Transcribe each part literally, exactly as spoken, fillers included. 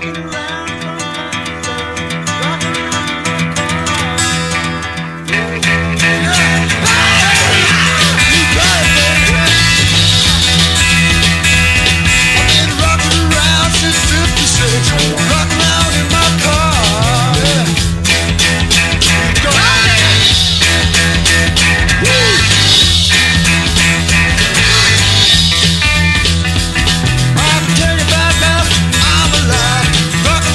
Rock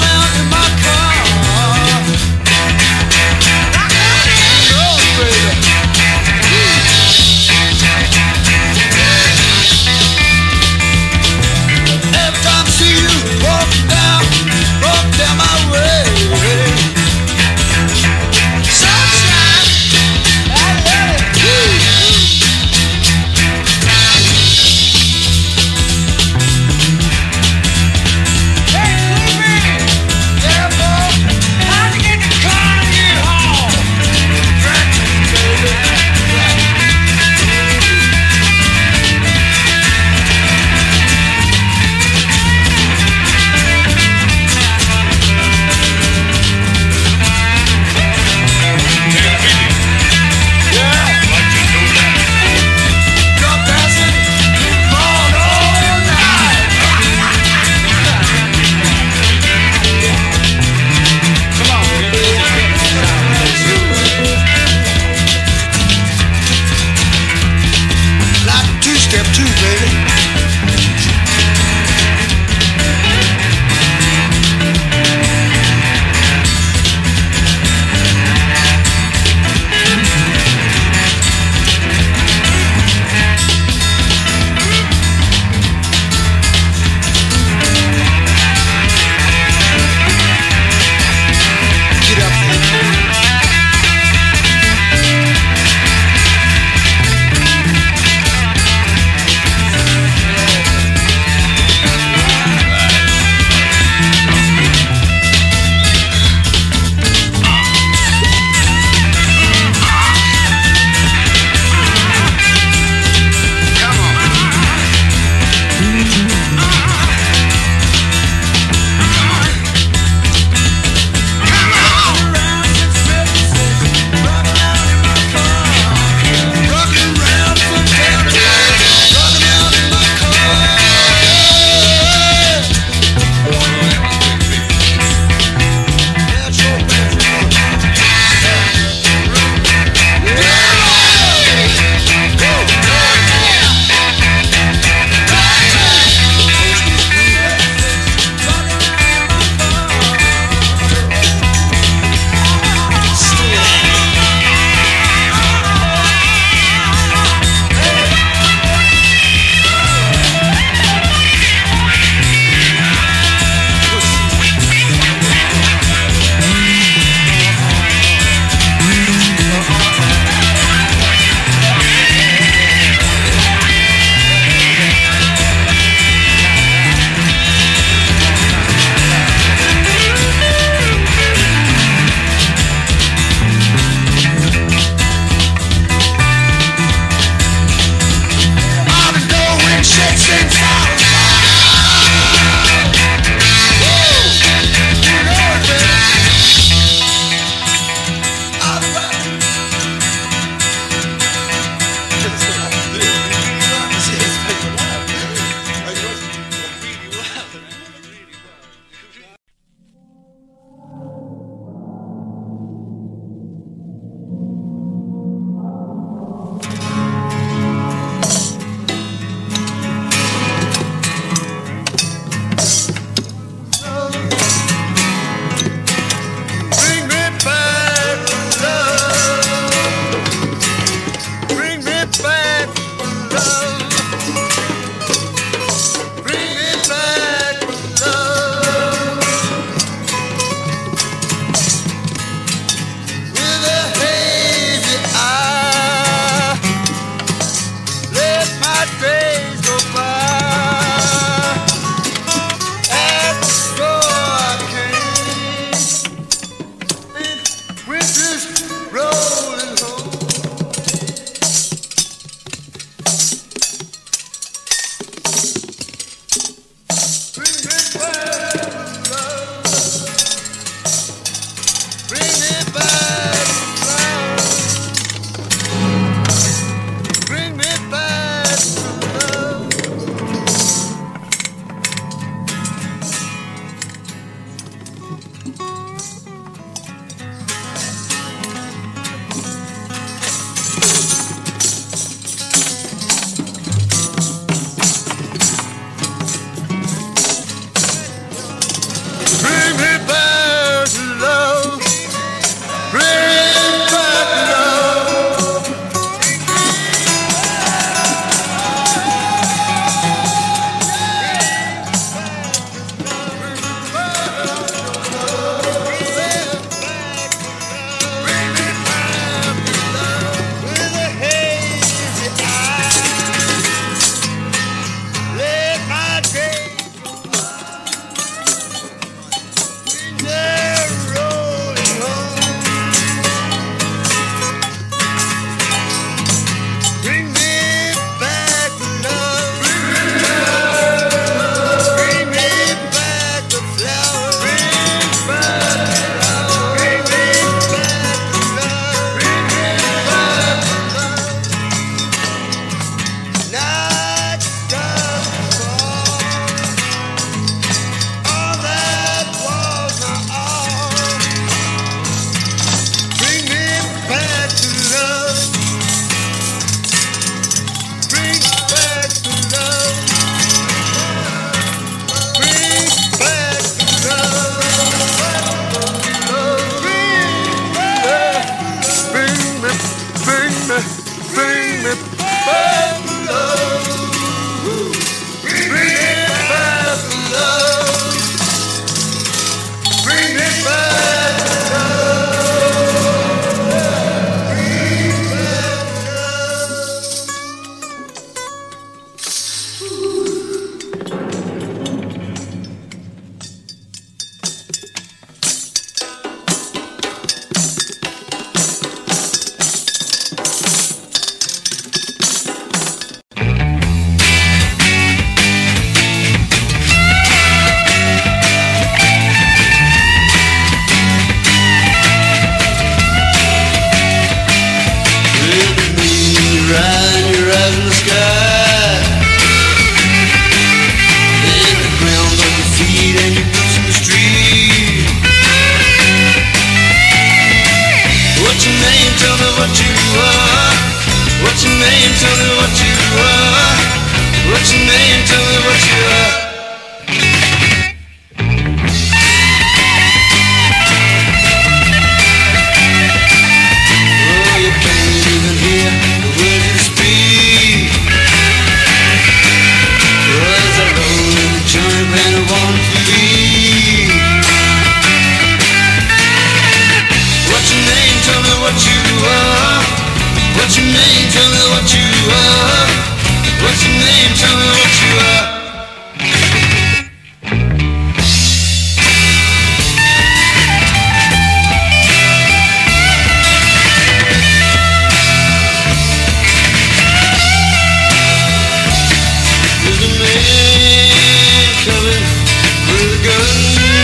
coming with a gun.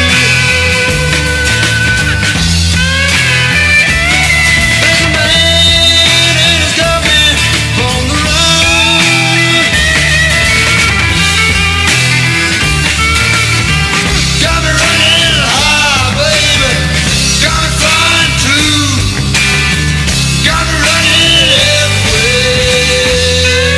There's a man and his coffee on the run. Got me running high, baby. Got me flying too. Got me running everywhere.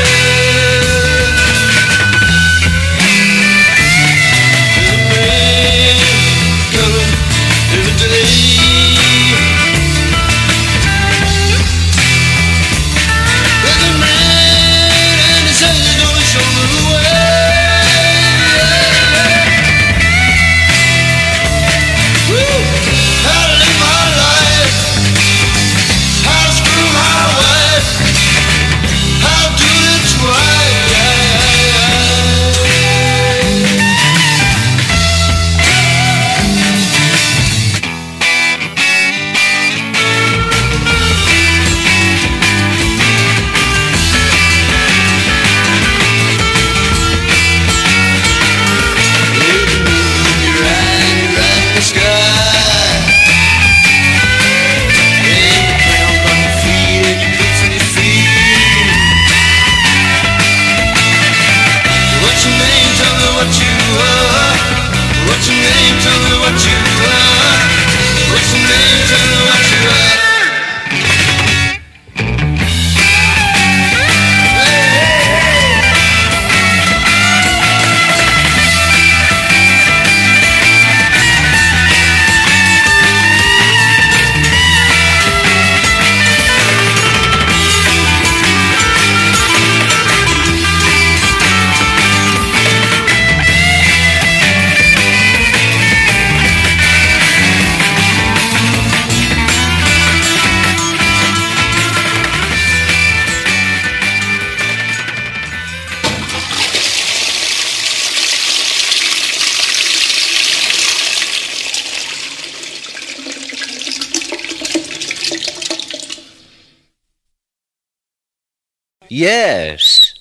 Yes.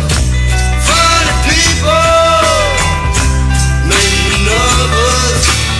Funny people make me nervous.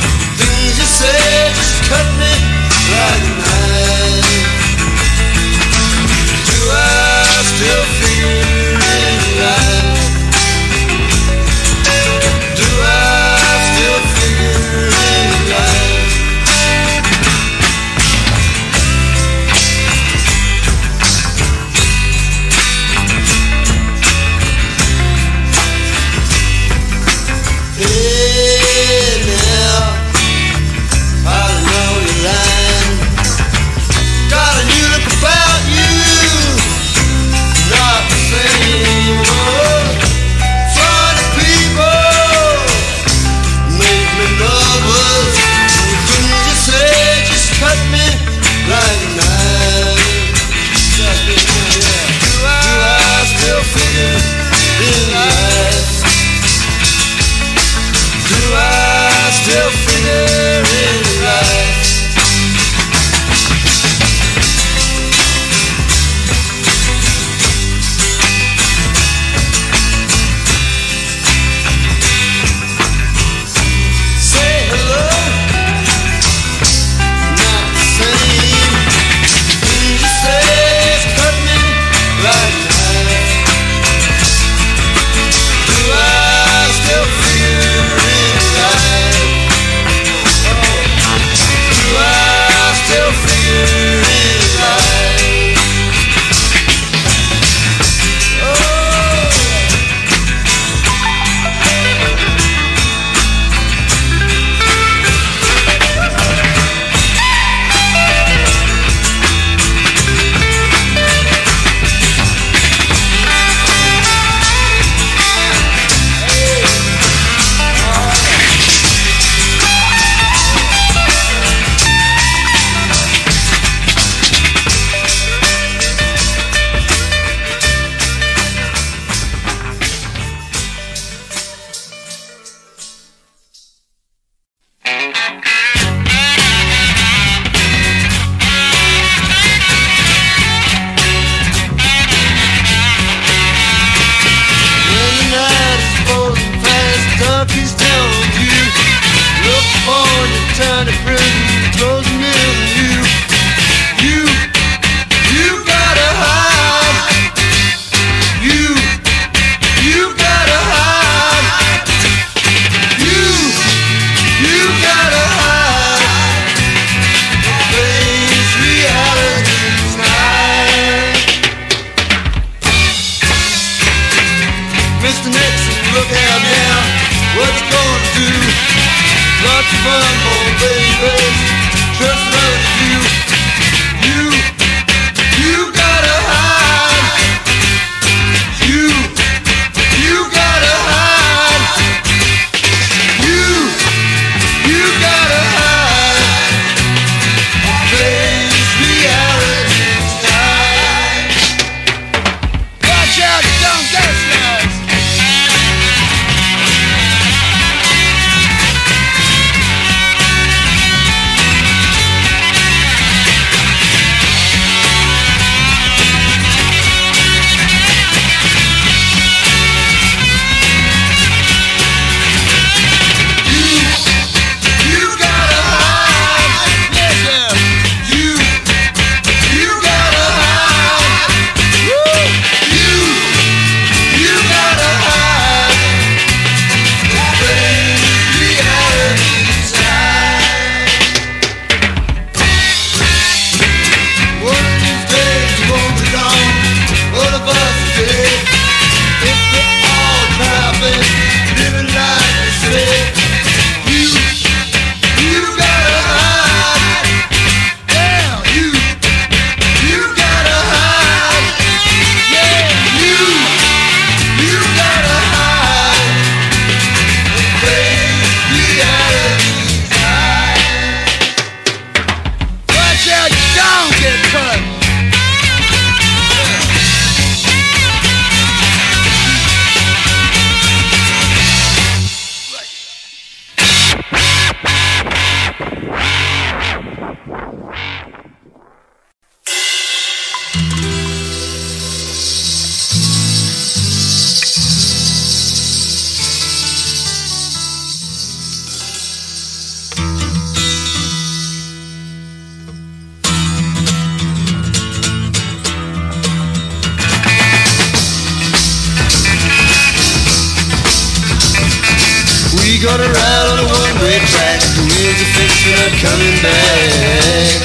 coming back.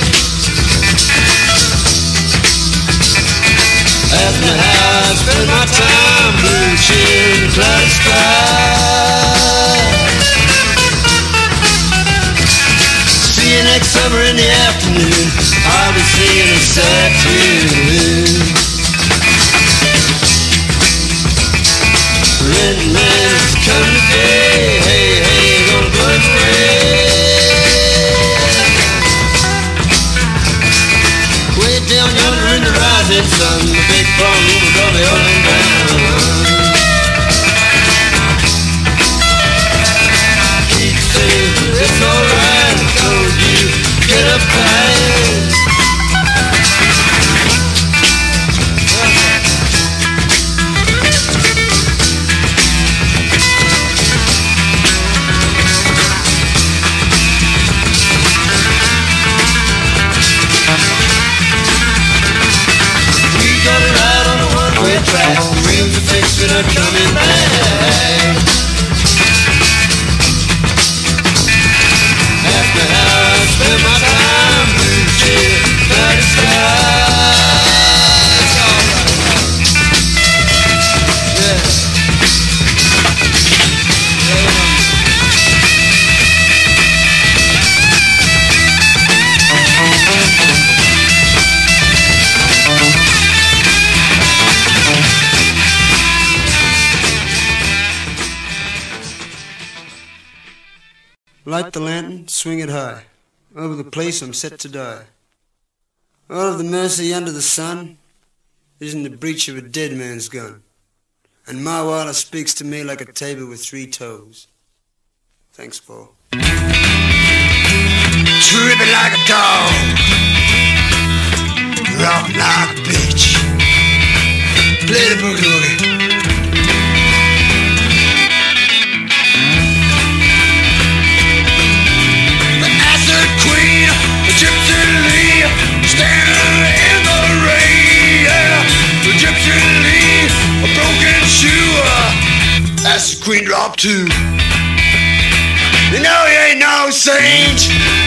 Ask me how I spend my time, blue chin, cloudy sky. See you next summer in the afternoon, I'll be singing a sad tune. Rent man's come today, hey, hey, gonna blow him away. Way down yonder in the rising sun, the big farm room will go the oil and down. Keep saying it's alright, don't you get uptight. Track, the wheels are fixed and are coming back. Ask me how I spend my time, blue chill, cloudy sky. It's alright. Yeah. Light the lantern, swing it high. Over the place I'm set to die. All of the mercy under the sun is in the breech of a dead man's gun. And my water speaks to me like a table with three toes. Thanks, Paul. Tripping like a dog, rock like a bitch. Play the boogie woogie. Gypsy Lee, standing in the rain, yeah. The Gypsy Lee, a broken shoe, uh, that's the Queen drop too. You know you ain't no saint.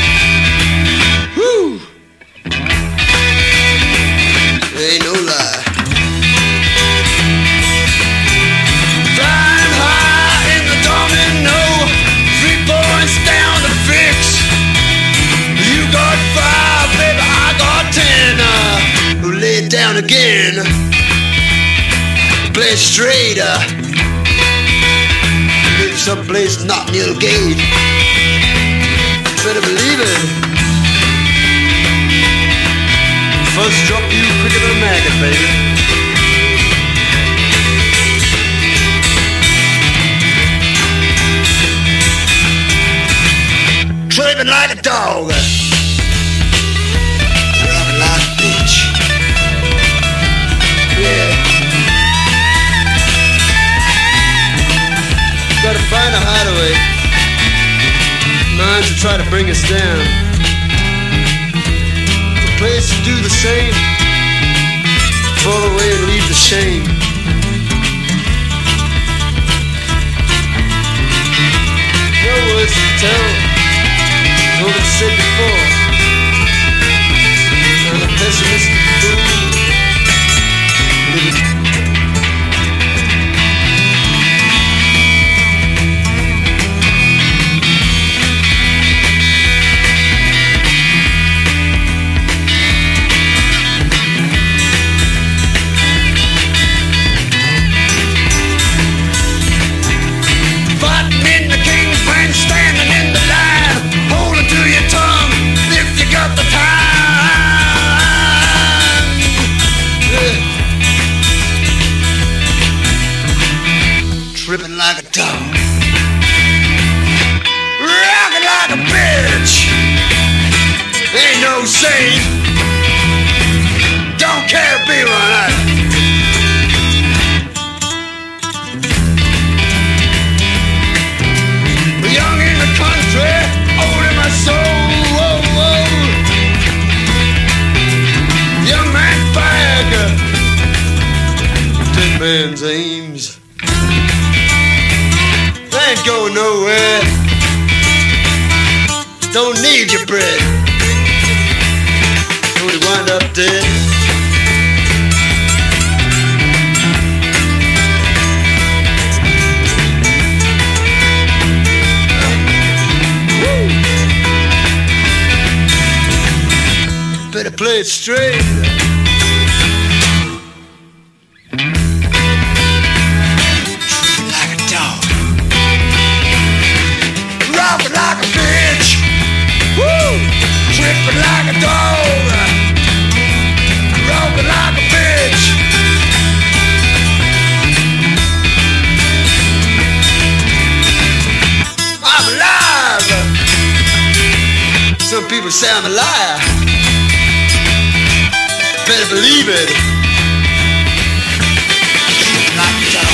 Woo. Ain't no lie. Flying high in the domino, three points down to fix. You got five, baby, I got ten. Uh, we'll lay it down again. Play it straight. Uh, maybe someplace not near the gate. Better believe it. First drop you quicker than a maggot, baby. Tripping like a dog. Gotta find a hideaway. Minds will try to bring us down. The place to do the same. Fall away and leave the shame. No words to tell. Told it said before. I'm a pessimistic fool. Living. Tripping like a dog, rocking like a bitch. Ain't no saint. Don't care, be one out. Young in the country, old in my soul. Whoa, whoa. Young man fag, dead man's aims. Ain't going nowhere. don't need your bread. Don't you wind up dead? Better play it straight. Tripping like a dog, robbing like a bitch. Woo! Tripping like a dog, robbing like a bitch. I'm alive. Some people say I'm a liar. Better believe it. Like a dog.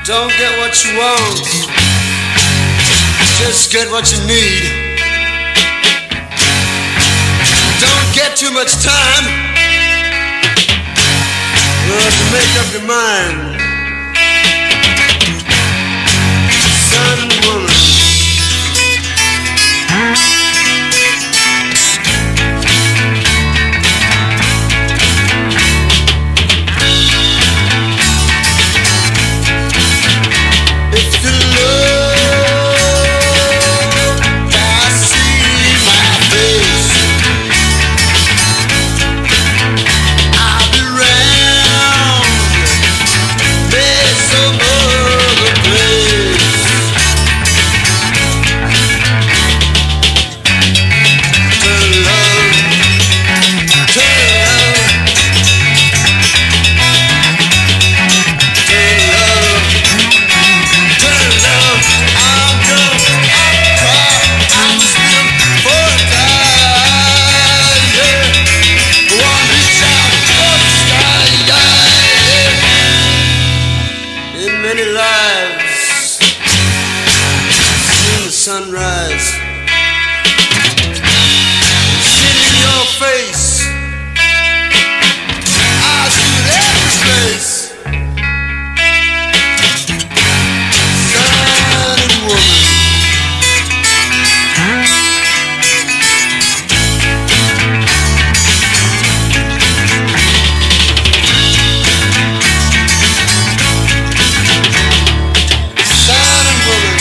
Don't get what you want, just get what you need. Don't get too much time well, to make up your mind. Son and woman, sunrise, seen in your face, I shoot every place. Son and woman, son and woman.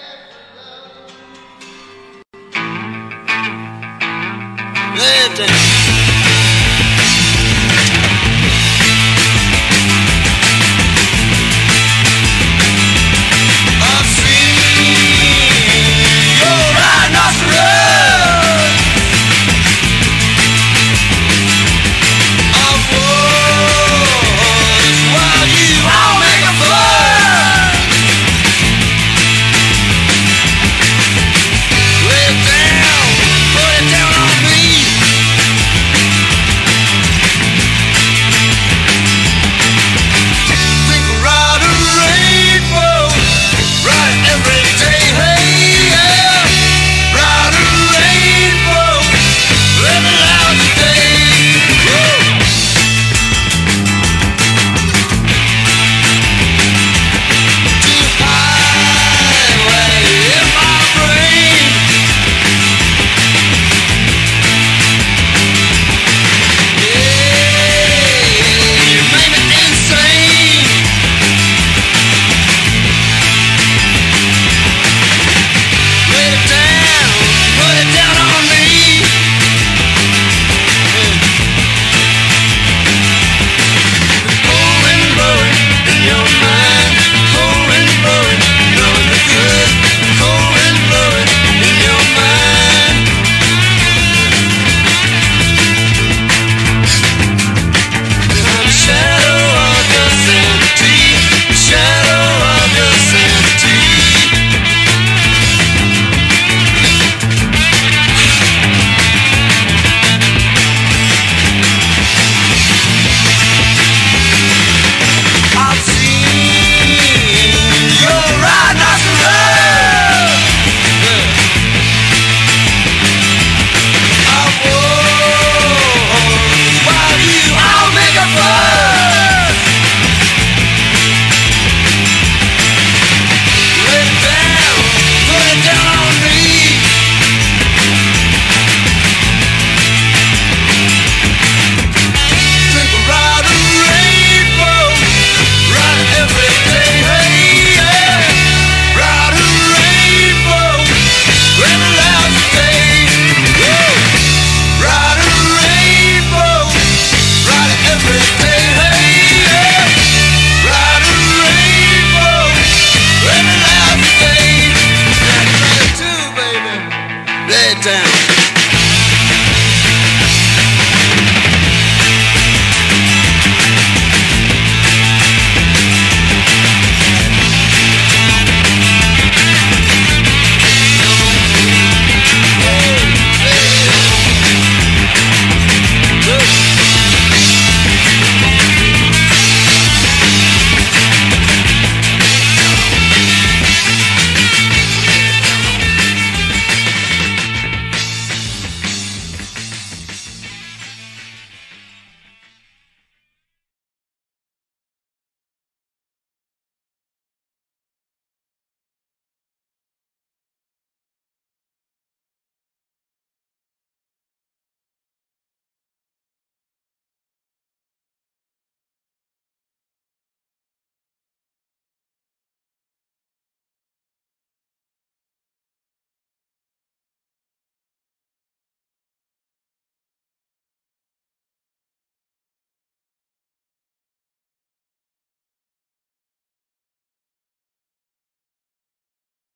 Hey, damn.